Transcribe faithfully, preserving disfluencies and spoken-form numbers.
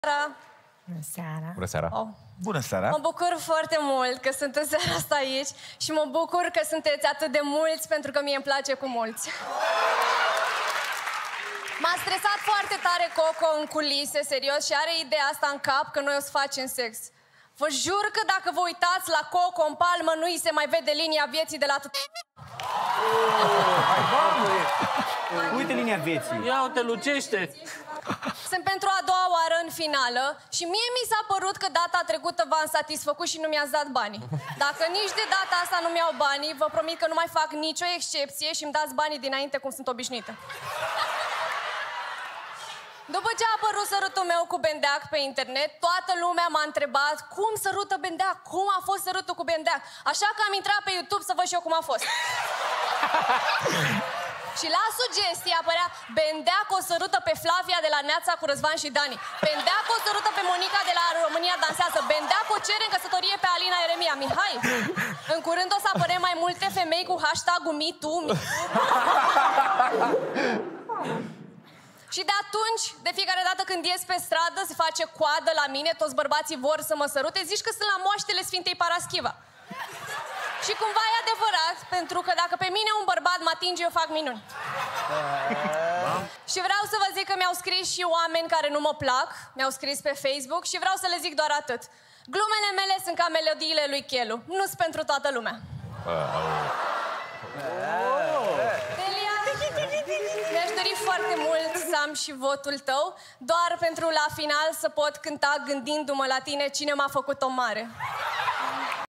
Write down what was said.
Bună seara! Bună seara! Oh. Bună seara! Mă bucur foarte mult că sunt în seara asta aici și mă bucur că sunteți atât de mulți, pentru că mie îmi place cu mulți. M-a stresat foarte tare Coco în culise, serios, și are ideea asta în cap că noi o să facem sex. Vă jur că dacă vă uitați la Coco în palmă, nu îi se mai vede linia vieții de la tot. Uite linia vieții. Ia te lucește. Sunt pentru a doua oară în finală și mie mi s-a părut că data trecută v-am satisfăcut și nu mi-ați dat banii. Dacă nici de data asta nu mi-au banii, vă promit că nu mai fac nicio excepție și îmi dați banii dinainte cum sunt obișnuită. După ce a apărut sărutul meu cu Bendeac pe internet, toată lumea m-a întrebat cum sărută Bendeac, cum a fost sărutul cu Bendeac. Așa că am intrat pe YouTube să văd și eu cum a fost. Și la sugestie apărea Bendeac o sărută pe Flavia de la Neața cu Răzvan și Dani. Bendeac o sărută pe Monica de la România Dansează. Bendeac o cere în căsătorie pe Alina Eremia. Mihai, în curând o să apăre mai multe femei cu hashtag-ul MeToo. Și de atunci, de fiecare dată când ies pe stradă, se face coadă la mine, toți bărbații vor să mă sărute, zici că sunt la moaștele Sfintei Paraschiva. Și cumva e adevărat, pentru că dacă pe mine un bărbat mă atinge, eu fac minuni. Și vreau să vă zic că mi-au scris și oameni care nu mă plac, mi-au scris pe Facebook și vreau să le zic doar atât. Glumele mele sunt ca melodiile lui Chelu, nu sunt pentru toată lumea. Delia, mi-aș dori foarte mult să am și votul tău, doar pentru la final să pot cânta gândindu-mă la tine cine m-a făcut-o mare.